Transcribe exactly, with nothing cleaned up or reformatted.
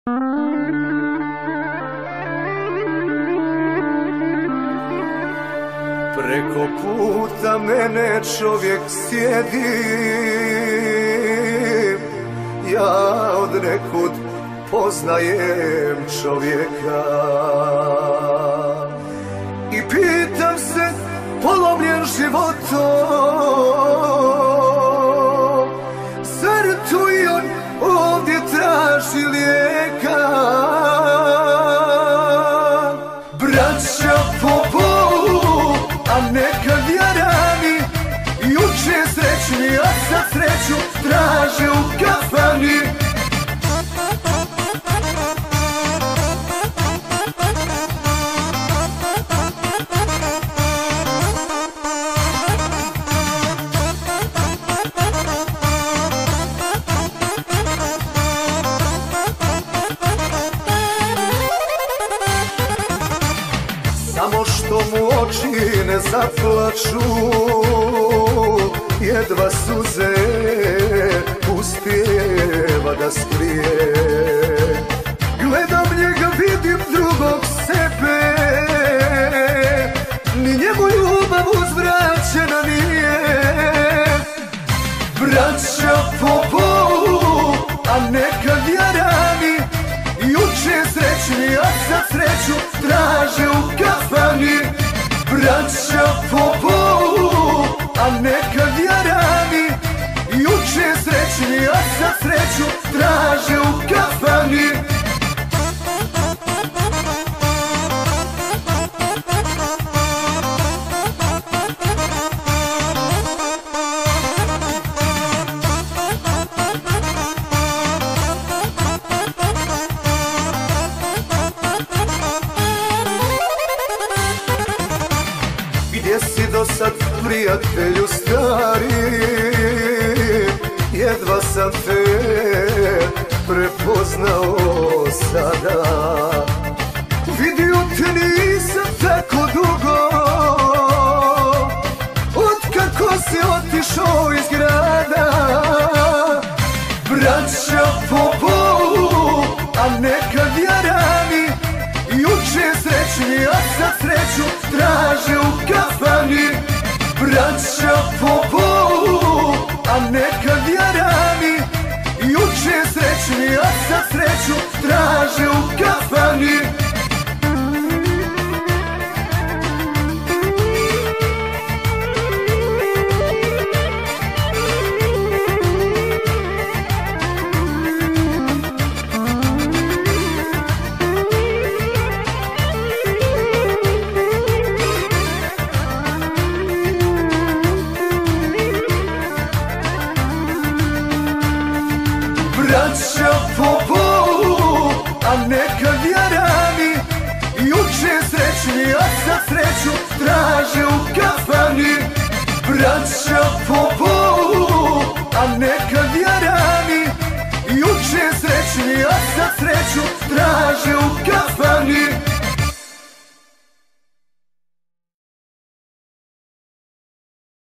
Preko puta mene čovjek sjedi, ja od nekud poznajem čovjeka i pitam se polomljen životom, zar tu i on ovdje traži lijeka? Braća po Bogu, a nekad jarani juče srećni, a sad sreću traže u kafani. Samo što mu oči ne zaplaču, jedva suze uspijeva da skrije. Gledam njega, vidim drugog sebe, ni njemu ljubav uzvraćena nije. Braća po Bogu, a nekad jarani juče srećni, a sad sreću traže u kafani. Braća po Bogu, a nekad jarani juče srećni, a sad sreću traže u kafani. Gdje si do sad, prijatelju stari, jedva sam te prepoznao sada. Vidio te nisam tako dugo, otkako si otišao iz grada. Braća po Bogu, a nekad jarani juče srećni, a sad sreću traže u kafani. Braća po Bogu, a nekad jarani juče srećni, a sad sreću traže u kafani. Braća po Bogu, a nekad jarani juče srećni, a sad sreću traže u kafani. Braća po Bogu, a nekad jarani juče srećni, a sad sreću traže u kafani.